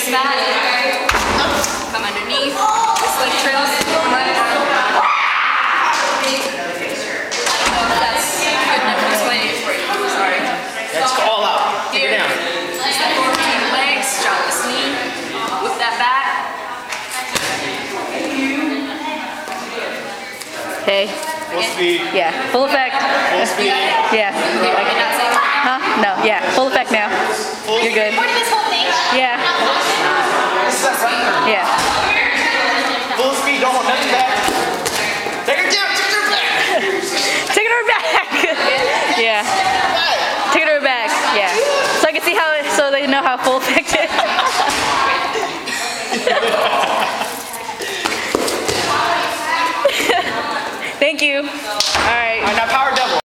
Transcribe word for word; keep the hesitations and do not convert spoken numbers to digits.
release that. Come underneath. This leg trails. I don't know if that's good enough this way. Sorry. Let's go all out. Take it down. Step forward between the legs. Drop this knee. Whip that back. Okay. Full speed. Yeah. Full effect. Full speed. Yeah. Okay, not saying Huh? No. Yeah. Full effect now. Full You're good. Recording this whole thing. Yeah. Yeah. Full speed. Don't hold nothing back. Take her down. Take her back. Taking her back. Yeah. Taking her back. Yeah. So I can see how, it, so they know how full effect is. Thank you. All right. All right, now power.